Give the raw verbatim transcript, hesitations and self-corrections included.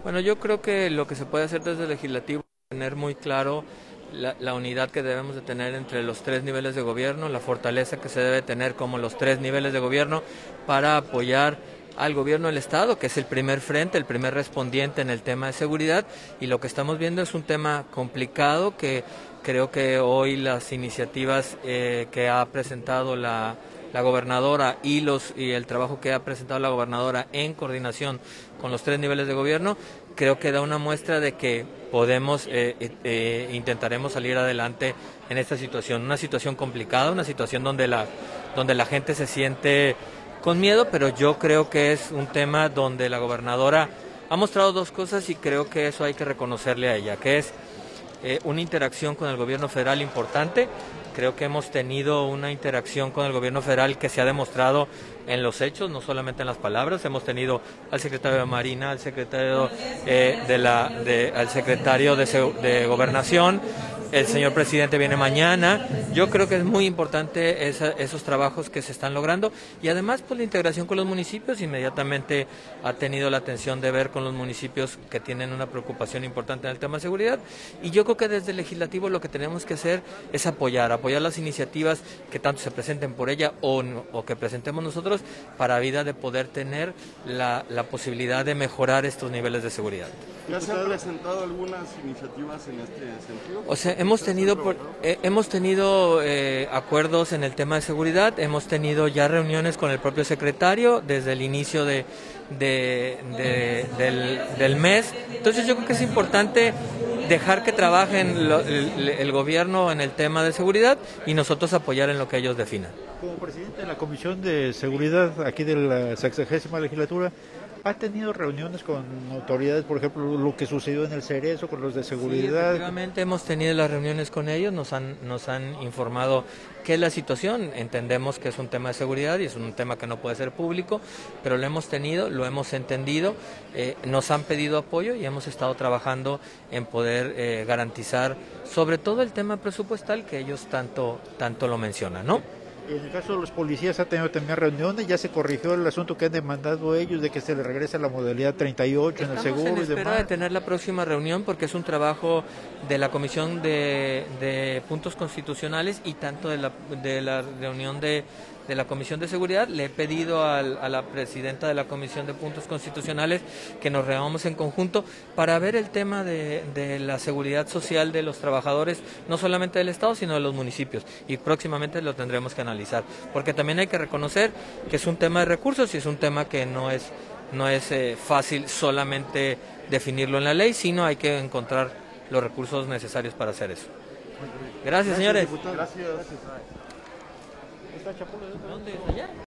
Bueno, yo creo que lo que se puede hacer desde el legislativo es tener muy claro la, la unidad que debemos de tener entre los tres niveles de gobierno, la fortaleza que se debe tener como los tres niveles de gobierno para apoyar al gobierno del Estado, que es el primer frente, el primer respondiente en el tema de seguridad, y lo que estamos viendo es un tema complicado que creo que hoy las iniciativas eh, que ha presentado la la gobernadora y los y el trabajo que ha presentado la gobernadora en coordinación con los tres niveles de gobierno, creo que da una muestra de que podemos, eh, eh, intentaremos salir adelante en esta situación, una situación complicada, una situación donde la, donde la gente se siente con miedo, pero yo creo que es un tema donde la gobernadora ha mostrado dos cosas y creo que eso hay que reconocerle a ella, que es eh, una interacción con el gobierno federal importante. Creo que hemos tenido una interacción con el gobierno federal que se ha demostrado en los hechos, no solamente en las palabras. Hemos tenido al secretario de Marina, al secretario eh, de la, de, al secretario de, de Gobernación. El señor presidente viene mañana. Yo creo que es muy importante esa, esos trabajos que se están logrando y además pues la integración con los municipios. Inmediatamente ha tenido la atención de ver con los municipios que tienen una preocupación importante en el tema de seguridad, y yo creo que desde el legislativo lo que tenemos que hacer es apoyar, apoyar las iniciativas que tanto se presenten por ella o, o que presentemos nosotros para vida de poder tener la, la posibilidad de mejorar estos niveles de seguridad. ¿Ya se han presentado algunas iniciativas en este sentido? O sea, hemos tenido por, eh, hemos tenido eh, acuerdos en el tema de seguridad, hemos tenido ya reuniones con el propio secretario desde el inicio de, de, de, del, del mes. Entonces yo creo que es importante dejar que trabajen lo, el, el gobierno en el tema de seguridad y nosotros apoyar en lo que ellos definan. Como presidente de la Comisión de Seguridad aquí de la sexagésima legislatura, ¿ha tenido reuniones con autoridades, por ejemplo, lo que sucedió en el Cerezo con los de seguridad? Sí, efectivamente hemos tenido las reuniones con ellos, nos han, nos han informado qué es la situación. Entendemos que es un tema de seguridad y es un tema que no puede ser público, pero lo hemos tenido, lo hemos entendido, eh, nos han pedido apoyo y hemos estado trabajando en poder eh, garantizar sobre todo el tema presupuestal que ellos tanto, tanto lo mencionan, ¿no? En el caso de los policías ha tenido también reuniones, ya se corrigió el asunto que han demandado ellos de que se les regrese a la modalidad treinta y ocho en el seguro Estamos en y espera demás. de tener la próxima reunión porque es un trabajo de la Comisión de, de Puntos Constitucionales y tanto de la, de la reunión de, de la Comisión de Seguridad. Le he pedido al, a la presidenta de la Comisión de Puntos Constitucionales que nos reunamos en conjunto para ver el tema de, de la seguridad social de los trabajadores, no solamente del Estado, sino de los municipios. Y próximamente lo tendremos que analizar, porque también hay que reconocer que es un tema de recursos y es un tema que no es, no es eh, fácil solamente definirlo en la ley, sino hay que encontrar los recursos necesarios para hacer eso. Gracias, señores. Gracias. ¿Dónde? ¿Allá?